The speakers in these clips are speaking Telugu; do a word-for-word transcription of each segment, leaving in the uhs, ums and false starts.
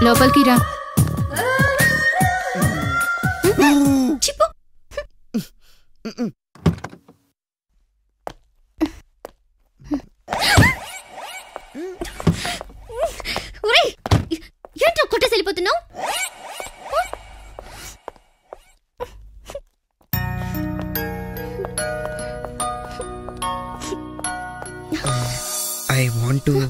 లోపలికి రా. ఏంటో కొట్టేసి వెళ్ళిపోతున్నావు? I want to.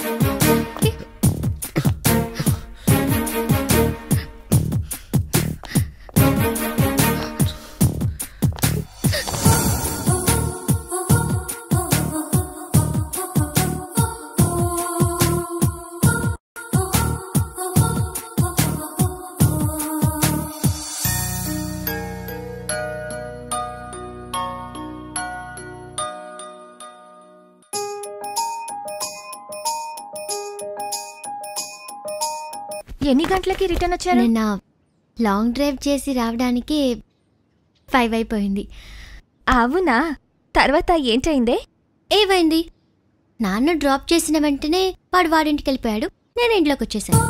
ఎన్ని గంటలకి రిటర్న్ వచ్చారు? నిన్న లాంగ్ డ్రైవ్ చేసి రావడానికి ఫైవ్ అయిపోయింది. అవునా? తర్వాత ఏంటైందే? ఏమైంది? నాన్న డ్రాప్ చేసిన వెంటనే వాడు వాడింటికి వెళ్ళిపోయాడు, నేను ఇంట్లోకి వచ్చేసాను.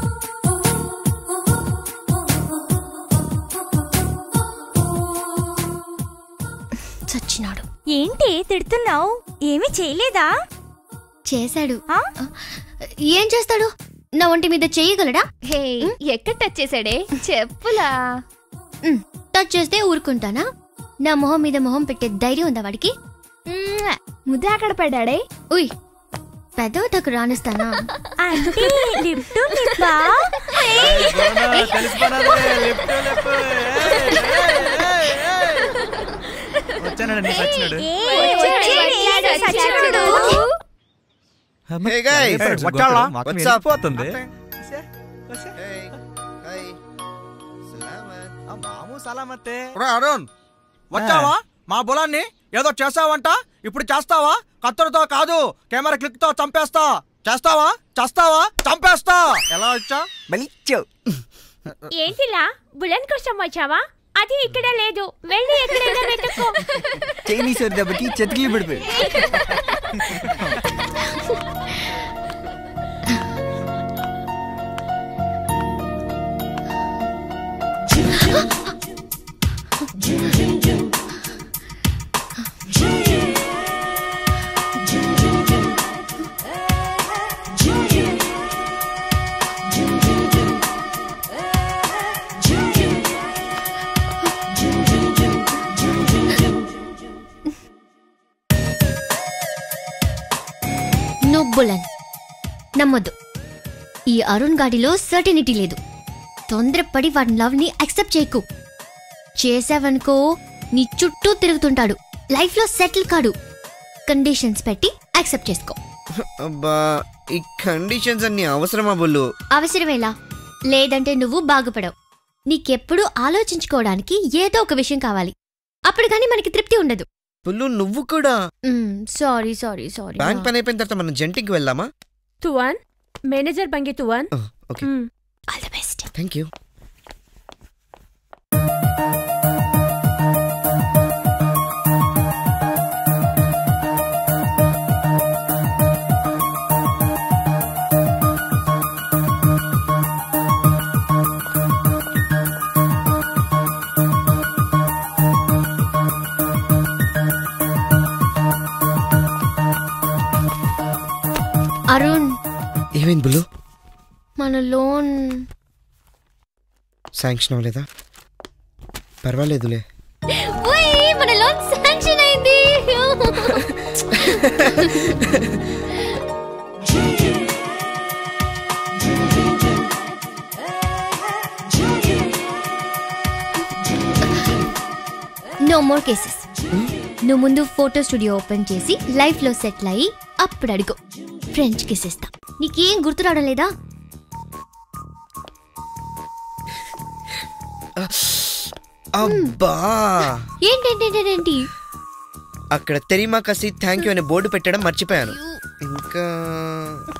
చచ్చినాడు. ఏంటి తిడుతున్నావు? ఏమీ చేయలేదా? చేశాడు. ఏం చేస్తాడు? నా ఒంటి మీద చేయగలడా? హే, ఎక్కడ టచ్ చేశాడే? చెప్పులా. టచ్ చేస్తే ఊరుకుంటానా? నా మొహం మీద మొహం పెట్టే ధైర్యం ఉందా వాడికి? ముద్ద అక్కడ పడ్డాడే. ఉయ్, పెద్దవటకు రానిస్తానా? Hey guys, what's up? What's up? పోతుంది. Hey, hi. సలామత్. మాము సలామతే. రా అరుణ్, వచ్చావా? మా బులాన్ని ఏదో చేసావంట, ఇప్పుడు చేస్తావా? కత్తెరతో కాదు, కెమెరా క్లిక్ తో చంపేస్తా. చేస్తావా? చేస్తావా? చంపేస్తా. ఎలా వచ్చా? బలిచ్చో. ఏంటిలా బులన్ కోసం వచ్చావా? అది ఇక్కడ లేదు, వెళ్ళి ఎక్కడైనా వెతుక్కో. చైనీస్ దెబ్బకి చెతికి పడిపోయి. బులన్ నమ్మొద్దు. ఈ అరుణ్ గాడిలో సర్టినిటీ లేదు. తొందరపడి వాడి లవ్ ని యాక్సెప్ట్ చేయకు. చేసావనుకో నీ చుట్టూ తిరుగుతుంటాడు, లైఫ్ లో సెటిల్ కాడు. కండిషన్స్ పెట్టి యాక్సెప్ట్ చేసుకో. అబ్బా, ఈ కండిషన్స్ అన్ని అవసరమా బుల్లు? అవసరమేలా? లేదంటే నువ్వు బాగుపడవు. నీకెప్పుడు ఆలోచించుకోవడానికి ఏదో ఒక విషయం కావాలి, అప్పుడు కానీ మనకి తృప్తి ఉండదు. బుల్లు నువ్వు కూడా. Sorry sorry sorry. బ్యాంక్ పని అయిపోయిన తర్వాత మనం జంటికి వెళ్దామా? తువాన్ మేనేజర్ బంగి తువాన్. Okay, all the best. Thank you. Arun, ఏమైంది బుల్లు? మన లోన్ శాంక్షన్ అవ్వలేదా? పర్వాలేదులే. మన లోన్ శాంక్షన్ అయింది. No more cases. నువ్వు ముందు ఫోటో స్టూడియో ఓపెన్ చేసి లైఫ్ లో సెటిల్ అయ్యి అప్పుడు అడుగు, ఫ్రెంచ్ కిస్ ఇస్తా. నీకేం గుర్తు రావడం లేదా? అబ్బా, ఏంటేంటేంటి? అక్కడ తెరిమా కసి థ్యాంక్ యూ అనే బోర్డు పెట్టడం మర్చిపోయాను. ఇంకా